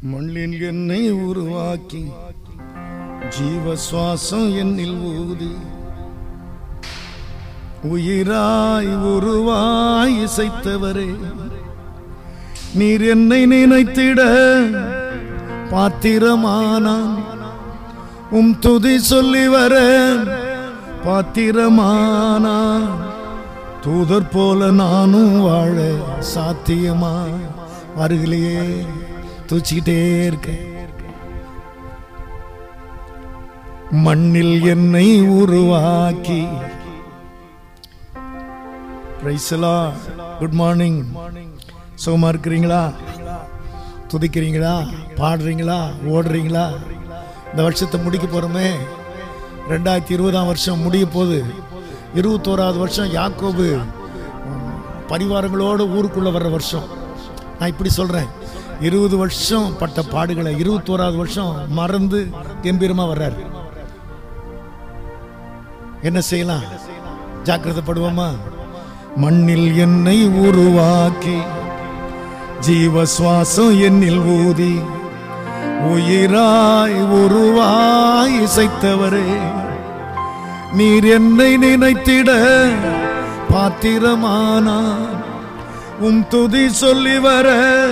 மண்ணில் என்னை உருவாக்கி ஜீவ சுவாசம் என்னில் ஊதி உயிராய் உருவாய் இசைத்தவரே, நீர் என்னை நினைத்திட பாத்திரமானான். துதி சொல்லி வர பாத்திரமானா, தூதர் போல நானும் வாழ சாத்தியமா? அருகிலேயே தூச்சிக்கிட்டே இருக்க. மண்ணில் என்னை உருவாக்கி. Good morning. சுகமா இருக்கிறீங்களா? துதிக்கிறீங்களா? பாடுறீங்களா? ஓடுறீங்களா? இந்த வருஷத்தை முடிக்க போறோமே. 2020 வருஷம் முடிய போகுது. 21வது வருஷம் யாக்கோபு பரிவாரங்களோடு ஊருக்குள்ள வர்ற வருஷம். நான் இப்படி சொல்றேன், 20 வருஷம் பட்ட பாடுகளை 21வது வருஷம் மறந்து கம்பீரமா வர்றாரு. என்ன செய்யலாம்? ஜாக்கிரதைப்படுவோமா? மண்ணில் என்னை உருவாக்கி ஜீவ சுவாசம் என்னில் ஊதி உயிராய் உருவாய் இசைத்தவரே, நீர் என்னை நினைத்திட பாத்திரமானா, துதி சொல்லி வர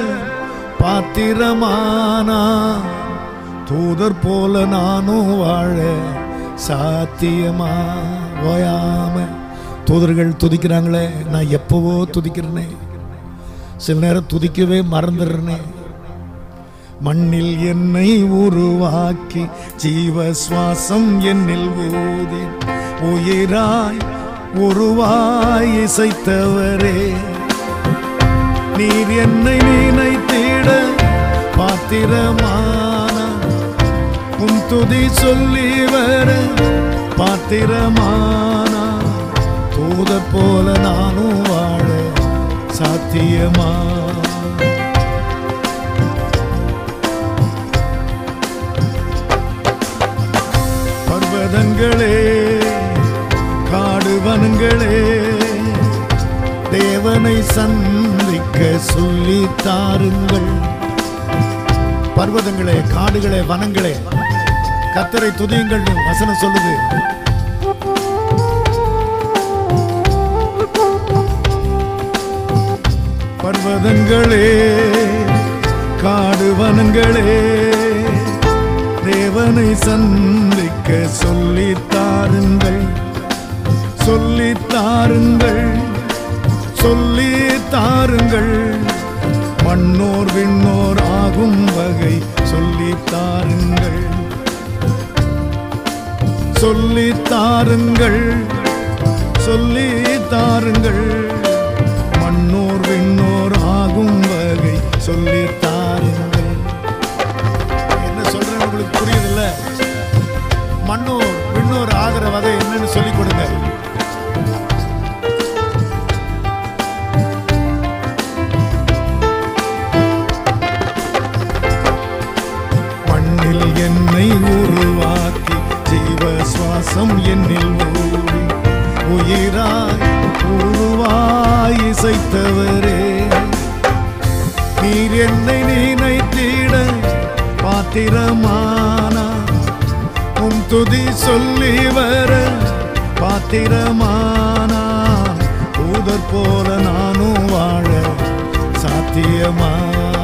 பாத்திரமானா, தூதர் போல நானும் வாழ சாத்தியமா? ஓயாம தூதர்கள் துதிக்கிறாங்களே, நான் எப்பவோ துதிக்கிறேனே, சில நேரம் துதிக்கவே மறந்துடுறேனே. மண்ணில் என்னை உருவாக்கி ஜீவ சுவாசம் என்னில் ஊதி உயிராய் உருவாய் இசைத்தவரே, நீர் என்னை நினைத்திட பாத்திரமான, துதி சொல்லி வர பாத்திரமான, தூதர் போல நானும் வாழ சாத்தியமா? பர்வதங்களே காடுவனங்களே, தேவனை சந்திக்க சொல்லி தாருங்கள். பர்வதங்களே காடுகளே வனங்களே, கர்த்தரை துதியுங்கள் வசனம் சொல்லுது. பர்வதங்களே காடுவனங்களே, தேவனை சந்திக்க சொல்லி தாருங்கள், சொல்லி தாருங்கள், சொல்லி தாருங்கள். மண்ணோர் விண்ணோர் ஆகும் வகை சொல்லி தாருங்கள், சொல்லி தாருங்கள், சொல்லி தாருங்கள். மண்ணோர் விண்ணோர் ஆகும் வகை சொல்லி தாருங்கள். என்ன சொல்றேன் உங்களுக்கு புரியுதுல்ல? மண்ணோர் விண்ணோர் ஆகிற வகை என்னன்னு சொல்லிக் கொடுங்க. மண்ணில் என்னை உருவாக்கி ஜீவ சுவாசம் என்னில் ஊதி உயிராய் உருவாய் இசைத்தவரே, நீர் என்னை நினைத்திட பாத்திரமானா, துதி சொல்லி வர பாத்திரமானா, தூதர் போல நானும் வாழ சாத்தியமா?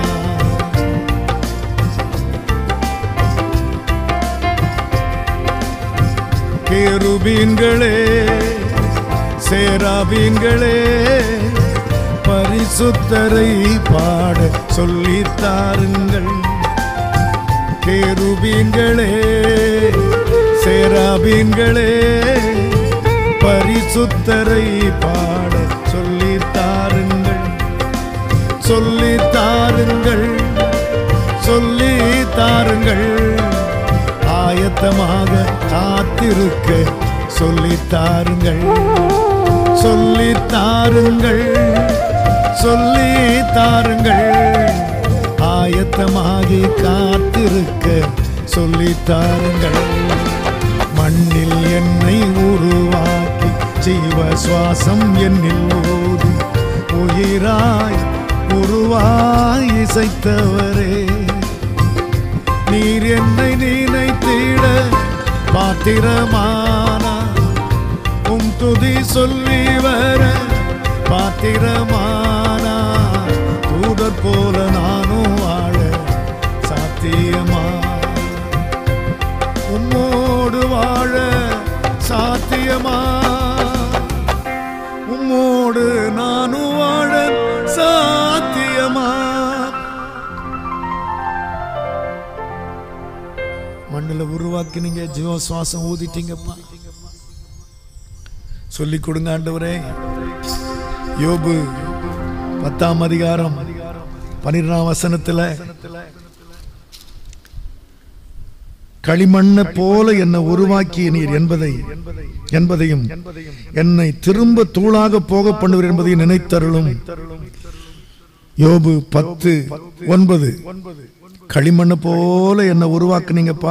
கேருபீன்களே சேராபீன்களே, பரிசுத்தரை பாட சொல்லி தாருங்கள். கேருபீன்களே சேராபீன்களே, பரிசுத்தரை பாட சொல்லி தாருங்கள், சொல்லி தாருங்கள், சொல்லி தாருங்கள். ஆயத்தமாக காத்திருக்க சொல்லி தாருங்கள், சொல்லி தாருங்கள், சொல்லி தாருங்கள். ஆயத்தமாகி காத்திருக்க சொல்லி தாருங்கள். மண்ணில் என்னை உருவாக்கி ஜீவ சுவாசம் என்னில் ஊதி உயிராய் உருவாய் இசைத்தவரே, நீர் என்னை நினைத்திட பாத்திரமானா துதி சொல்லி வர பாத்திரமானா தூதர் போல நானும் வாழ சாத்தியமா உம்மோடு வாழ சாத்தியமா உம்மோடு நானும் வாழ சாத்தியமா மண்ணில் உருவாக்கி நீங்க ஜீவ சுவாசம் ஊதிட்டீங்கப்பா. சொல்லிக் கொடுங்க ஆண்டவரே. யோபு 10ஆம் அதிகாரம் 12ஆம் வசனத்துல களிமண்ணை போல என்னை உருவாக்கிய என்பதையும் என்னை திரும்ப தூளாக போக பண்ணுவீர் என்பதையும் நினைத்தருளும். யோபு 10:9 களிமண்ணை போல என்னை உருவாக்குனீங்கப்பா,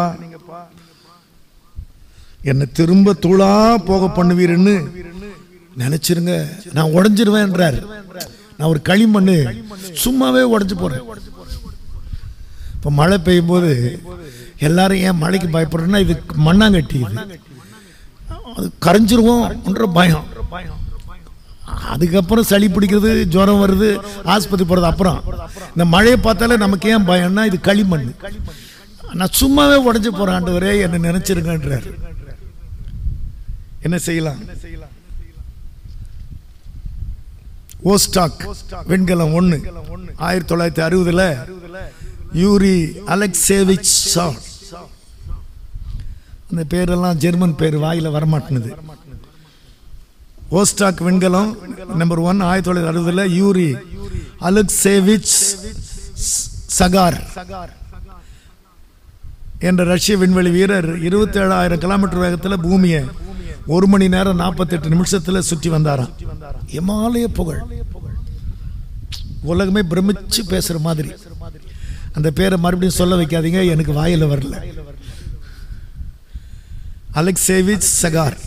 என்னை திரும்ப தூளா போக பண்ணுவீர்னு நினைச்சிருங்க. நான் உடைஞ்சிருவேன் என்றார். நான் ஒரு களிமண்ணு சும்மாவே உடைஞ்சு போறேன். இப்ப மழை பெய்யும் போது எல்லாரும் ஏன் மழைக்கு பயப்படுறேன்னா இது மண்ணாங்கட்டி, இது அது கரைஞ்சிருவோம்ன்ற பயம். அதுக்கப்புறம் சளி பிடிக்கிறது, ஜுரம் வருது, ஆஸ்பத்திரி போறது. அப்புறம் இந்த மழையை பார்த்தாலே நமக்கு ஏன் பயம்னா இது களிமண். நான் சும்மாவே உடைஞ்சு போறேன் ஆண்டவரே என்ன நினைச்சிருங்கன்றார். என்ன செய்யலாம்? ஓஸ்டாக் விண்கலம் 1 1960 யூரி அலெக்சேவிச் சார். அந்த பேரெல்லாம் ஜெர்மன் பேர், வாயில வரமாட்டேனுது. ஓஸ்டாக் விண்கலம் நம்பர் 1 1960 யூரி அலெக்சேவிச் சகார் என்ற ரஷ்ய விண்வெளி வீரர் 27,000 கிலோமீட்டர் வேகத்தில் பூமியை 1 மணி நேரம் 48 நிமிஷத்துல சுற்றி வந்தாராம். இமாலய புகழ், உலகமே பிரமிச்சு பேசுற மாதிரி. அந்த பேரை மறுபடியும் சொல்ல வைக்காதீங்க, எனக்கு வாயில வரல. அலெக்சேவிச் சகார்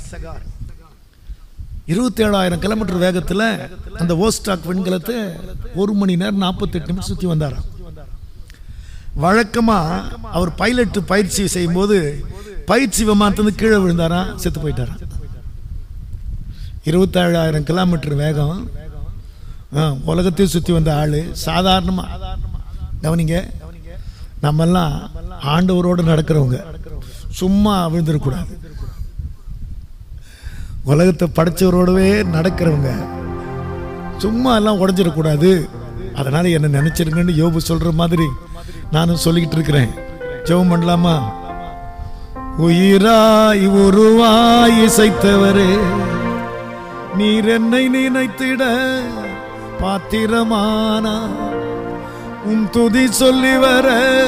27,000 கிலோமீட்டர் வேகத்துல அந்த ஓஸ்டாக் விண்கலத்தை 1 மணி நேரம் 48 நிமிஷம் சுற்றி வந்தாராம். வழக்கமா அவர் பைலட் பயிற்சி செய்யும் போது பயிற்சி விமானத்திலிருந்து கீழே விழுந்தாராம், செத்து போயிட்டாராம். 27,000 கிலோமீட்டர் வேகம், உலகத்தையும் சுற்றி வந்த ஆளு. சாதாரணமா கவனிங்க, நம்ம எல்லாம் ஆண்டவரோடு நடக்கிறவங்க, சும்மா விழுந்துடக்கூடாது. உலகத்தை படைச்சவரோடவே நடக்கிறவங்க, சும்மா எல்லாம் உடைஞ்சிடக்கூடாது. அதனால என்ன நினைச்சிருங்கன்னு யோபு சொல்ற மாதிரி நானும் சொல்லிக்கிட்டு இருக்கிறேன். ஜெபம் பண்ணலாமா? உயிராய் உருவாய் இசைத்தவரே, நீர் என்னை நினைத்திட பாத்திரமானா உன் துதி சொல்லி வர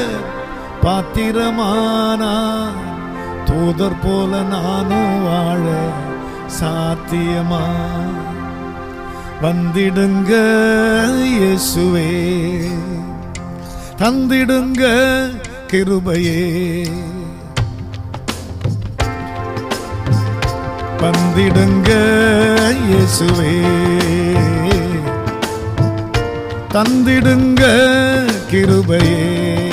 பாத்திரமானா தூதர் போல நானும் வாழ சாத்தியமா? வந்திடுங்க இயேசுவே, தந்திடுங்க கிருபையே. வந்திடுங்க இயேசுவே, தந்திடுங்க கிருபையே.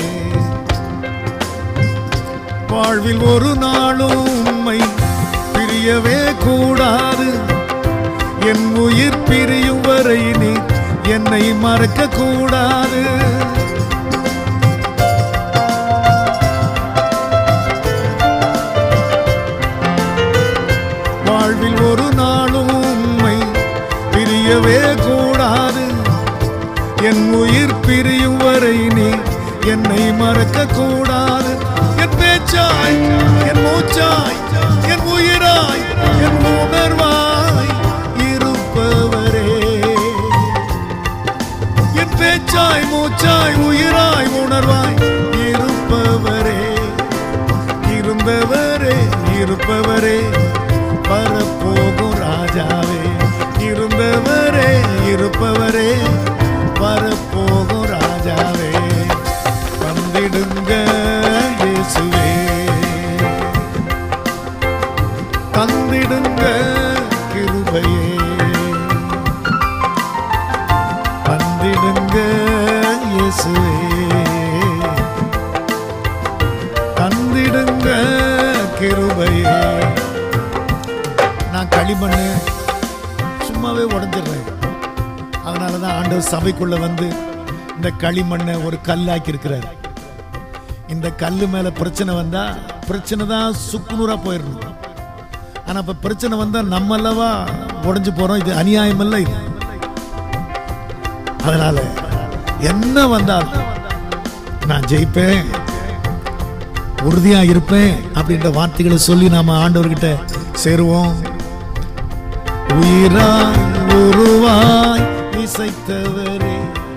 வாழ்வில் ஒரு நாளும் உம்மை பிரியவே கூடாது. என் உயிர் பிரியும் வரை நீ என்னை மறக்க கூடாது. வாழ்வில் ஒரு நாளும் உம்மை பிரியவே கூடாது. என் உயிர் பிரியும் வரை நீ என்னை மறக்க கூடாது. என் பேச்சாய், என் மூச்சாய், என் உயிராய், என் உணர்வாய் இருப்பவரே. என் பேச்சாய், மூச்சாய், உயிராய், உணர்வாய் இருப்பவரே. இருந்தவரே, இருப்பவரே, வரப்போகும் ராஜாவே. இருந்தவரே, இருப்பவரே, வரப்போகும் ராஜாவே. வந்திடுங்க இயேசுவே, தந்திடுங்க கிருபையே. வந்திடுங்க இயேசுவே, உடைஞ்சிடுறேன். அதனாலதான் ஆண்டவர் சபைக்குள்ள வந்து இந்த களிமண்ணை ஒரு கல்லாக்கி இருக்கிறார். இந்த கல்லு மேல பிரச்சனை வந்தா பிரச்சனை தான் சுக்குநூறா போயிடணும். ஆனா இப்ப பிரச்சனை வந்தா நம்ம அல்லவா உடைஞ்சு போறோம். இது அநியாயம் இல்ல இது. அதனால என்ன வந்தாலும் நான் ஜெயிப்பேன், உறுதியா இருப்பேன் அப்படின்ற வார்த்தைகளை சொல்லி நாம ஆண்டவர்கிட்ட சேருவோம். உயிராய் உருவாய் இசைத்தவரே,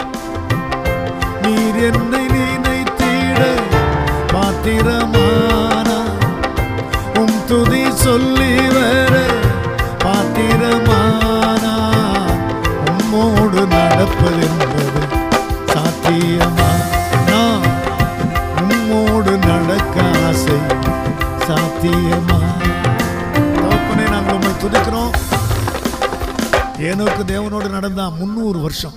நீர் என்னை நினைத்திட பாத்திரமானா, உம் துதி சொல்லி வர பாத்திரமானா, உம்மோடு நடப்பது என்பது சாத்தியமா? நான் உம்மோடு நடக்க ஆசை சாத்தியமா? தகப்பனே, நாங்கள் உம்மை துதிக்கிறோம். ஏனோக்கு தேவனோடு நடந்தா 300 வருஷம்.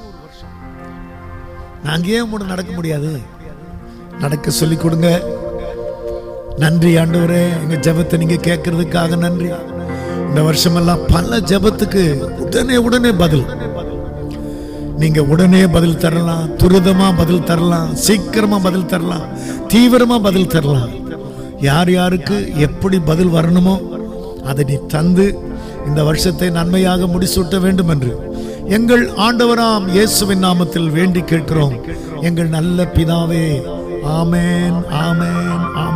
நாங்க ஏன் உம்மோடு நடக்க முடியாது? நடக்க சொல்லி கொடுங்க. நன்றி ஆண்டவரே, எங்க ஜெபத்தை நீங்க கேட்கறதுக்காக நன்றி. இந்த வருஷமெல்லாம் பல ஜெபத்துக்கு உடனே பதில். நீங்க உடனே பதில் தரலாம், துரிதமா பதில் தரலாம், சீக்கிரமா பதில் தரலாம், தீவிரமா பதில் தரலாம். யார் யாருக்கு எப்படி பதில் வரணுமோ அதை நீ தந்து இந்த வருஷத்தை நன்மையாக முடிசூட்ட வேண்டும் என்று எங்கள் ஆண்டவராம் இயேசுவின் நாமத்தில் வேண்டி கேட்கிறோம். எங்கள் நல்ல பிதாவே, ஆமென், ஆமென், ஆமென்.